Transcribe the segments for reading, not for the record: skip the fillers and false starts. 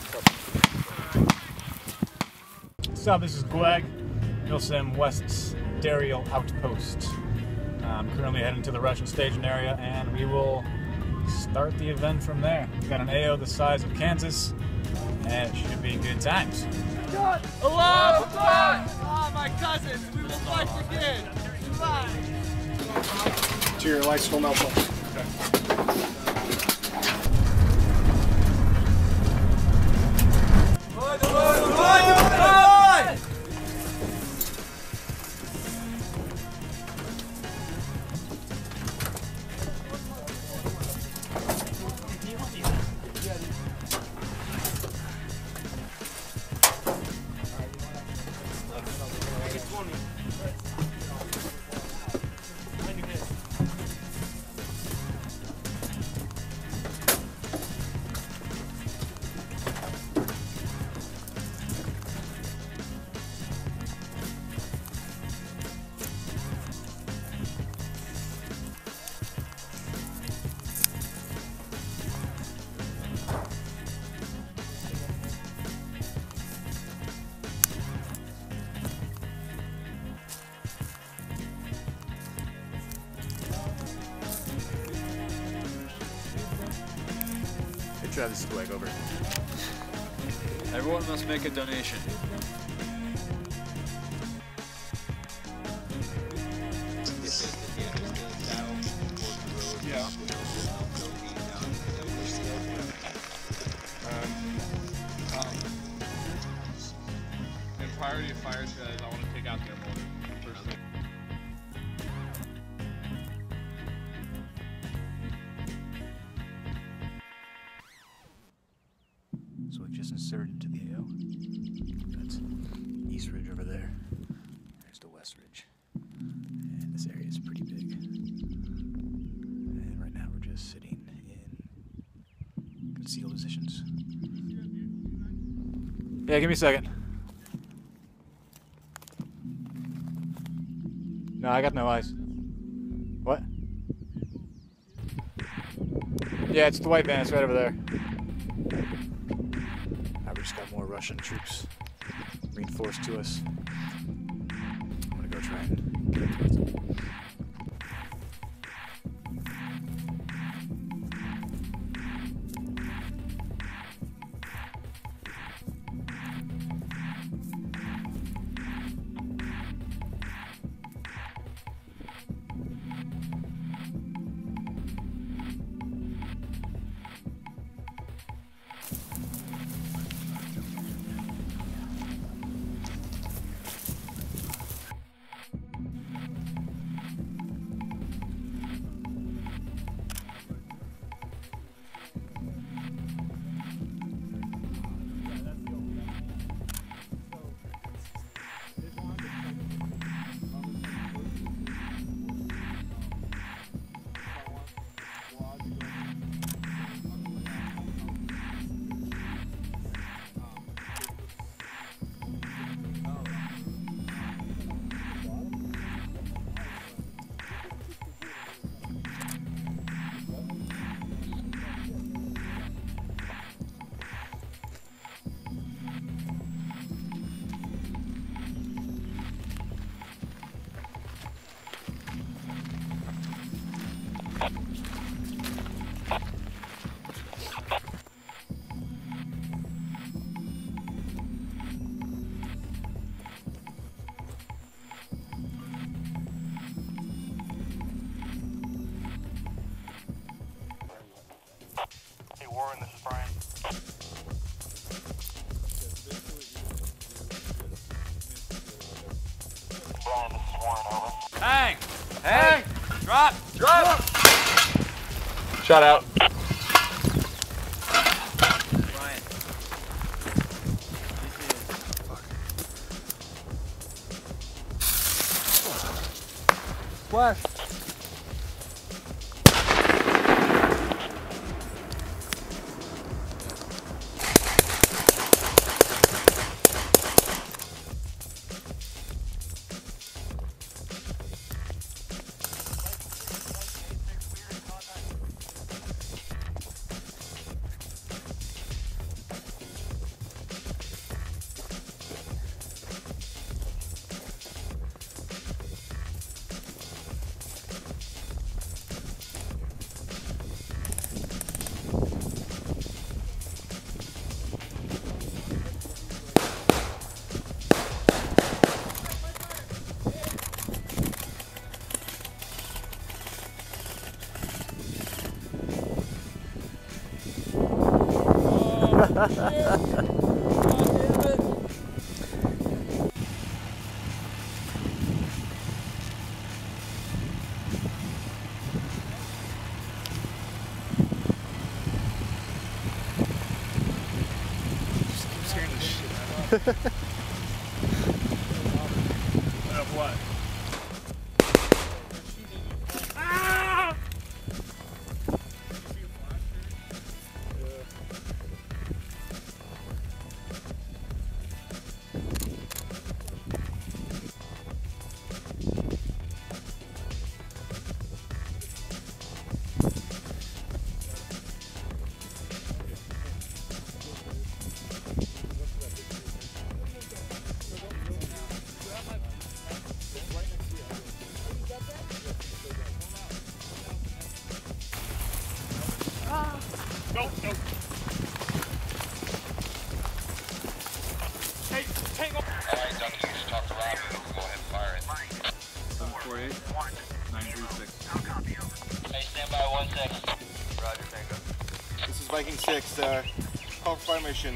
What's up, this is Gweg, Milsim West's Dariel Outpost. I'm currently heading to the Russian staging area and we will start the event from there. We've got an AO the size of Kansas and it should be good times. God! Allah! Ah, my cousins, we will fight again! Goodbye! To your lights full malfunction. Travis Gweg, over. Everyone must make a donation. Yeah. And priority of fire says I want to take out their motor first thing. So we've just inserted into the AO. That's East Ridge over there. There's the West Ridge. And this area is pretty big. And right now we're just sitting in concealed positions. Yeah, give me a second. No, I got no eyes. What? Yeah, it's the white van, it's right over there. We just got more Russian troops reinforced to us. I'm gonna go try and get towards them. Warren, this is Brian. Brian, this is Warren, over. Hang! Hang! Drop! Drop! Shot out. Brian. Splash! Of what? Go, go. Hey, tango. Alright, Duncan, you should talk to Rob. We'll go ahead and fire it. 748 936. Hey, stand by 16. Roger, Tango. This is Viking 6, call for fire mission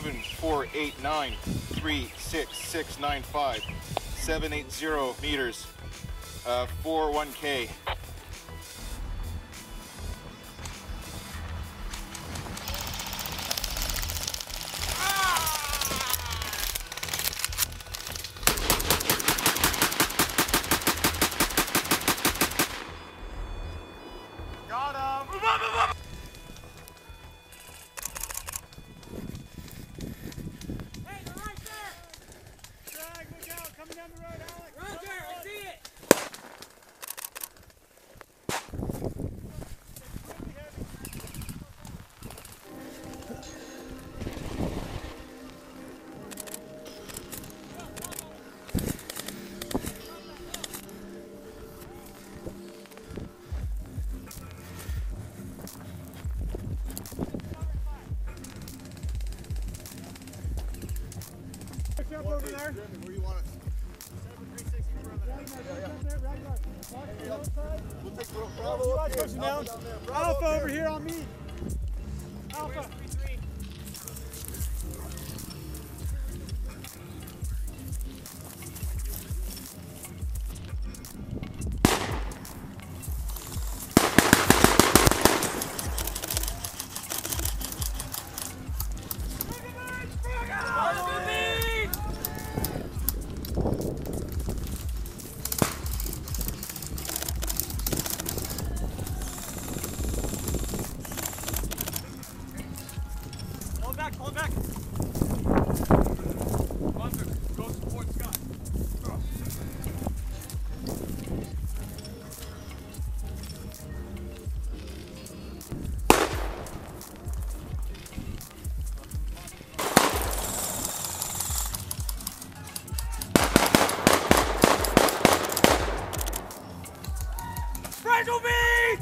748936695, 780 meters, 41K. Got him! Hey, they're right there! Drag, look out! Coming down the road, Alex! Roger, I see it! Up over there. Where you want us? 736. We'll take a little You want pushing down? Alpha over here on me. Alpha. Hold back! Bunker, go support Scott. Fragile beast!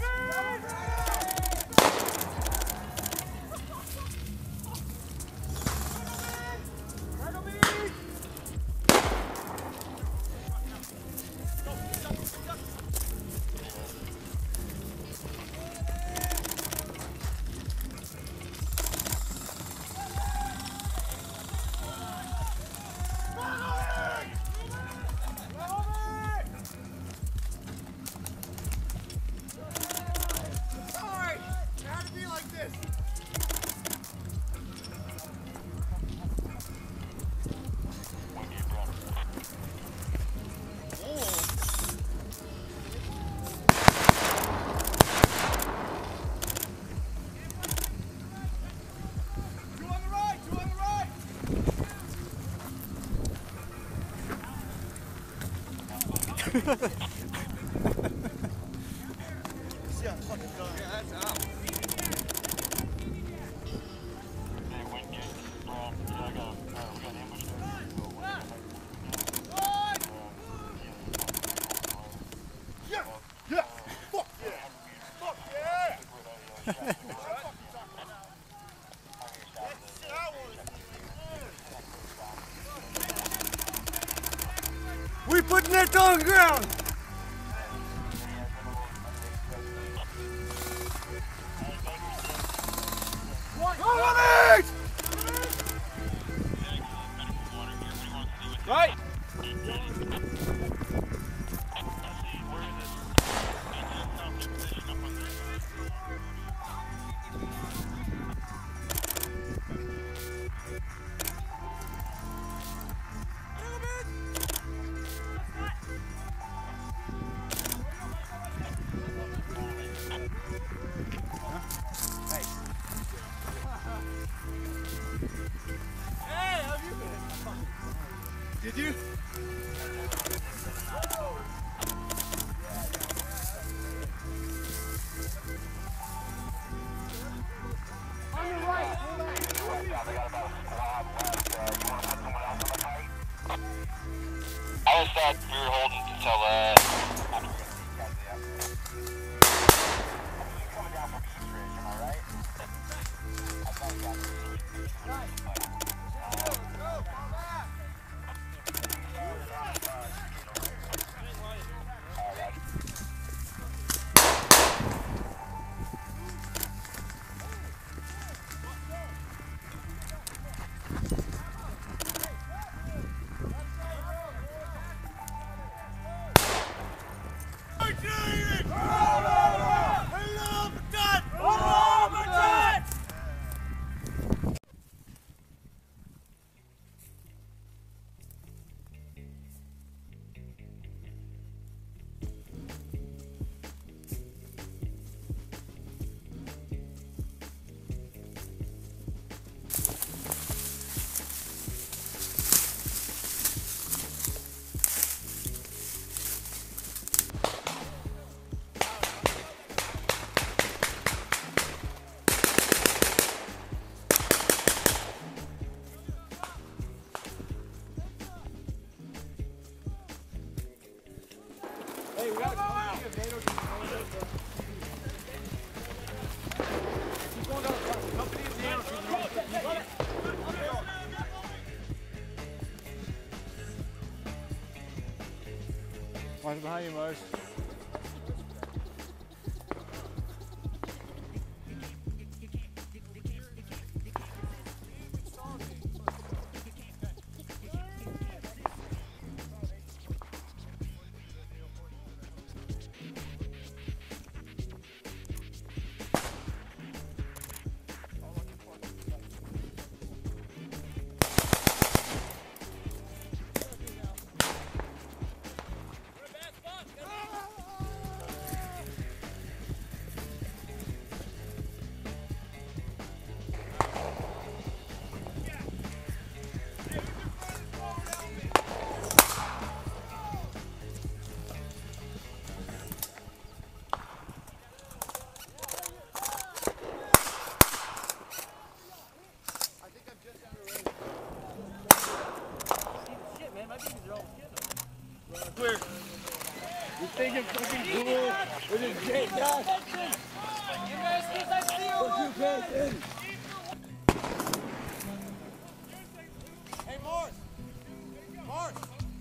We putting it on the ground! Go on it! Right. Did you? I was thought we were holding until coming down from East Ridge, am I right? I thought you Watch behind you, Mars. You think it's fucking cool with his J dot? Hey, Morse! Morse!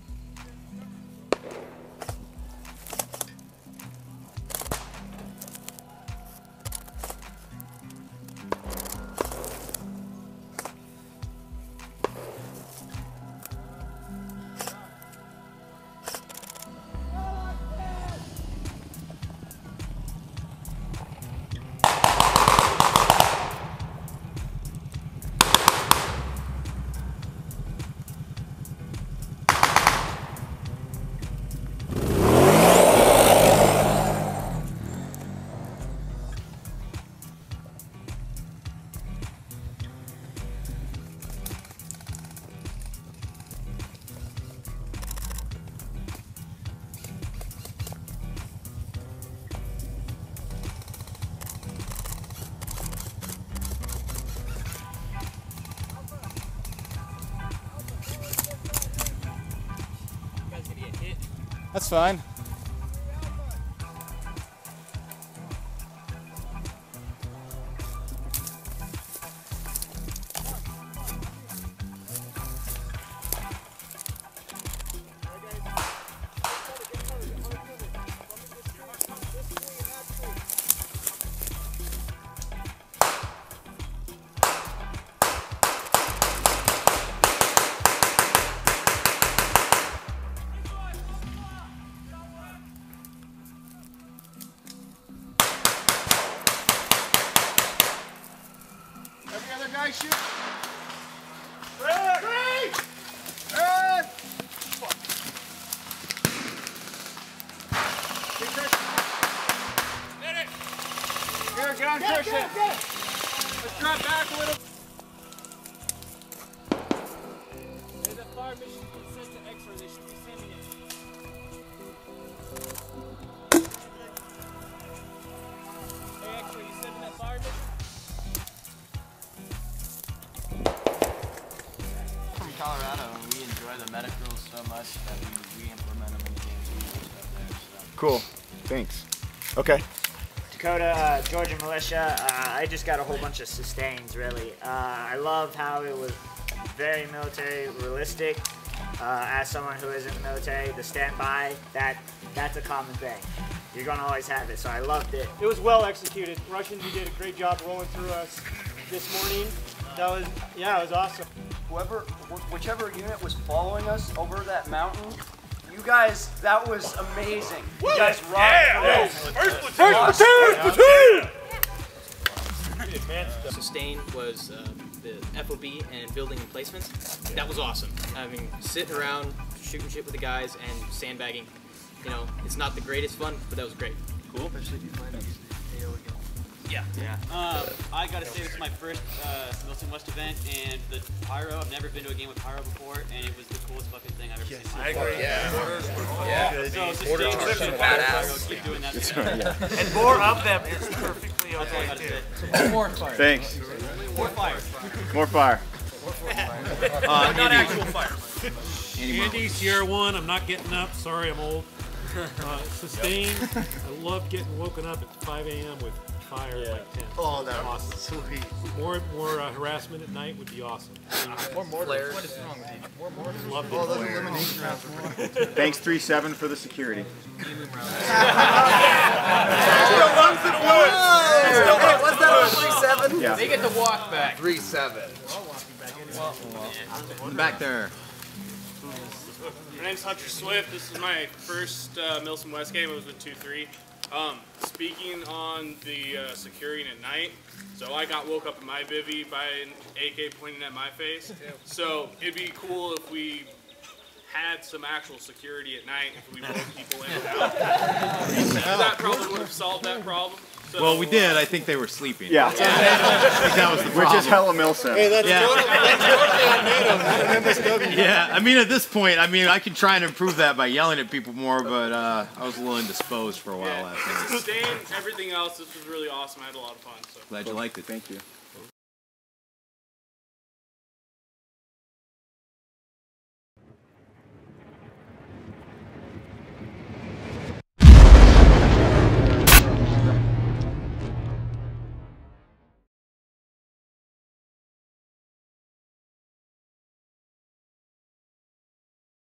That's fine. position. Let's drop back a little. There's a fire mission that says to X-ray. They should be sending it. Hey, X-ray, you sending that fire mission? From Colorado, and we enjoy the medicals so much that we implement them in the games we use up there. So. Cool. Thanks. Okay. Dakota, Georgia Militia. I just got a whole bunch of sustains, really. I love how it was very military realistic. As someone who is in the military, the standby, that's a common thing. You're gonna always have it, so I loved it. It was well executed. Russians, you did a great job rolling through us this morning. That was, yeah, it was awesome. Whichever unit was following us over that mountain, you guys, that was amazing. You guys rocked. Yeah. First platoon! Sustain was the FOB and building emplacements. That was awesome. I mean, sitting around, shooting shit with the guys and sandbagging. You know, it's not the greatest fun, but that was great. Cool. Especially if you find AO again. Yeah. I gotta say this is my first Milton West event, and the pyro. I've never been to a game with pyro before, and it was the coolest fucking thing I've ever seen. I agree. Yeah. So sustain badass. Keep doing that. And more of them is perfectly okay. Too. More fire. Thanks. More fire. More fire. Not actual fire. Andy, Sierra 1, I'm not getting up. Sorry, I'm old. Sustain. I love getting woken up at 5 a.m. with fire at like 10. Oh, that was sweet. More harassment at night would be awesome. More flares. What is wrong with you? Love the Those elimination rounds were pretty good. Thanks 3-7 for the security. What's that on 3-7? Yeah. They get to walk back. 3-7. Back there. My name's Hunter Swift. This is my first Milton West game. It was with 2-3. Speaking on the securing at night, so I got woke up in my bivvy by an AK pointing at my face. So it'd be cool if we had some actual security at night, if we woke people in and out. That probably would have solved that problem. So, well, we did. I think they were sleeping. Yeah. I think that was the problem. Which is hella Milsim. Hey, that's totally on NATO. Yeah, I mean, at this point, I can try and improve that by yelling at people more, but I was a little indisposed for a while last night. Staying everything else, this was really awesome. I had a lot of fun. So. Glad you liked it. Thank you.